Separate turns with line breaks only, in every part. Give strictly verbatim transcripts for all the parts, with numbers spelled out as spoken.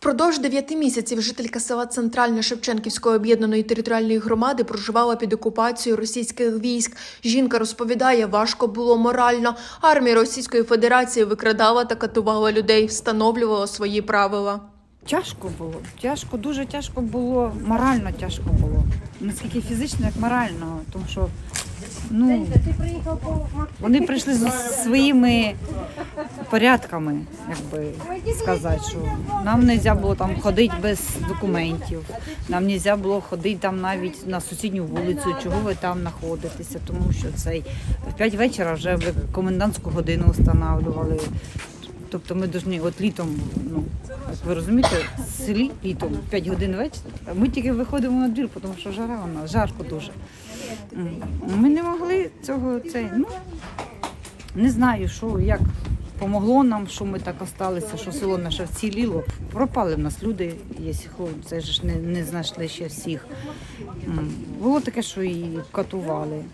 Впродовж дев'яти місяців жителька села Центральне Шевченківської об'єднаної територіальної громади проживала під окупацією російських військ. Жінка розповідає, важко було морально. Армія Російської Федерації викрадала та катувала людей, встановлювала свої правила.
Тяжко було, тяжко, дуже тяжко було, морально тяжко було. Наскільки фізично, як морально, тому що ну, вони прийшли зі своїми порядками, як би сказати, що нам не можна було там ходити без документів, нам не можна було ходити там навіть на сусідню вулицю, чого ви там знаходитеся, тому що цей в п'ять вечора вже комендантську годину встановлювали. Тобто ми повинні от літом, ну, як ви розумієте, в селі літом п'ять годин вечора, а ми тільки виходимо на двір, тому що жара у нас, жарко дуже. Ми не могли цього, це, ну, не знаю, що, як помогло нам, що ми так залишилися, що село наше вціліло. Пропали в нас люди, якщо це ж не, не знайшли ще всіх. Було таке, що і катували.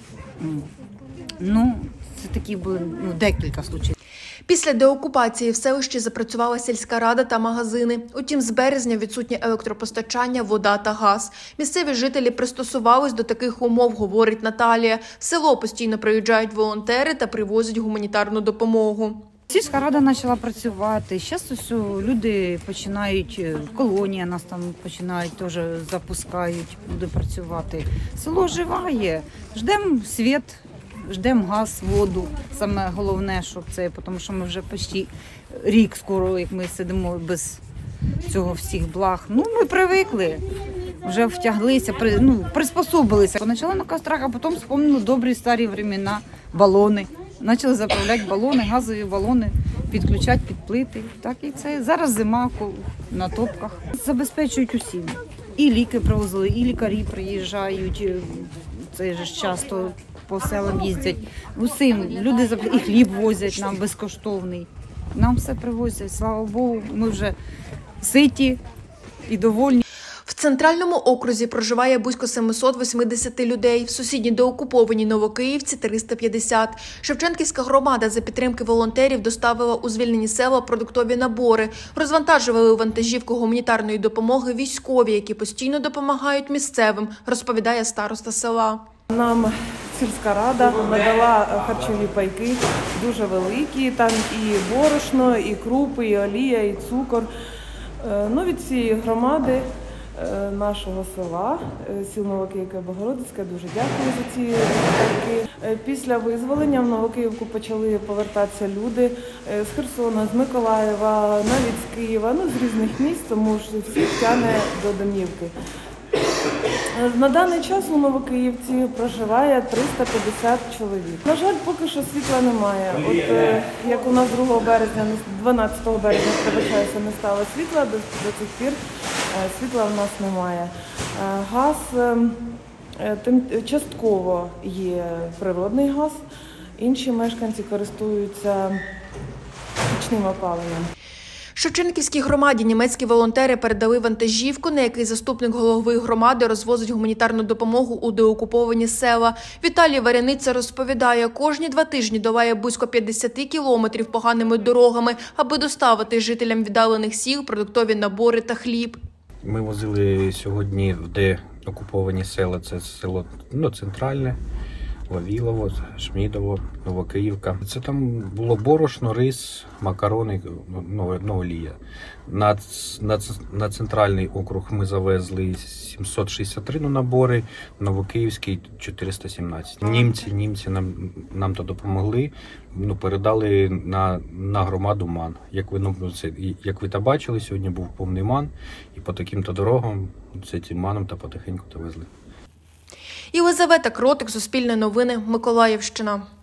Ну, це такі були ну, декілька случаїв.
Після деокупації в селищі запрацювала сільська рада та магазини. Утім, з березня відсутнє електропостачання, вода та газ. Місцеві жителі пристосувались до таких умов, говорить Наталія. В село постійно приїжджають волонтери та привозять гуманітарну допомогу.
Сільська рада почала працювати. Зараз ось люди починають, колонія нас там починають, теж запускають, буде працювати. Село живає, ждемо світ. Ждемо газ, воду. Саме головне, щоб це, тому що ми вже почти рік скоро, як ми сидимо без цього всіх благ. Ну, ми привикли, вже втяглися, при, ну, приспособилися. Почали на кострах, а потім вспомнили добрі старі времена, балони. Почали заправляти балони, газові балони, підключати під плити. Так і це. Зараз зима на топках. Забезпечують усім. І ліки привозили, і лікарі приїжджають. Це ж часто по селам їздять. Усім люди і хліб возять нам безкоштовний. Нам все привозять, слава Богу, ми вже ситі і довольні.
В Центральному окрузі проживає близько сімсот вісімдесят людей, в сусідній деокупованій Новокиївці – триста п'ятдесят. Шевченківська громада за підтримки волонтерів доставила у звільнені села продуктові набори. Розвантажували вантажівку гуманітарної допомоги військові, які постійно допомагають місцевим, розповідає староста села.
Нам сільська рада надала харчові пайки дуже великі, там і борошно, і крупи, і олія, і цукор. Ну, від цієї громади нашого села, сіл Новокиївка і Богородицька, дуже дякую за ці пайки. Після визволення в Новокиївку почали повертатися люди з Херсона, з Миколаєва, навіть з Києва, ну, з різних міст, тому що всіх тягне до домівки. На даний час у Новокиївці проживає триста п'ятдесят чоловік. На жаль, поки що світла немає. От як у нас другого березня, дванадцятого березня, пробачаюся, не стало світла, до, до цих пір світла в нас немає. Газ тим, частково є природний газ, інші мешканці користуються пічним опаленням.
Шевченківській громаді німецькі волонтери передали вантажівку, на якій заступник голови громади розвозить гуманітарну допомогу у деокуповані села. Віталій Варяниця розповідає, кожні два тижні долає близько п'ятдесят кілометрів поганими дорогами, аби доставити жителям віддалених сіл продуктові набори та хліб.
Ми возили сьогодні в деокуповані села, це село ну, Центральне, Вавілово, Шмідово, Новокиївка. Це там було борошно, рис, макарони, ну, олія. На, на, на центральний округ ми завезли сімсот шістдесят три набори, Новокиївський чотириста сімнадцять. Німці, німці нам, нам то допомогли, ну, передали на, на громаду МАН. Як ви, ну, це, як ви та бачили, сьогодні був повний МАН, і по таким-то дорогам це цим МАНом та потихеньку то везли.
Єлизавета Кротик, Суспільне новини, Миколаївщина.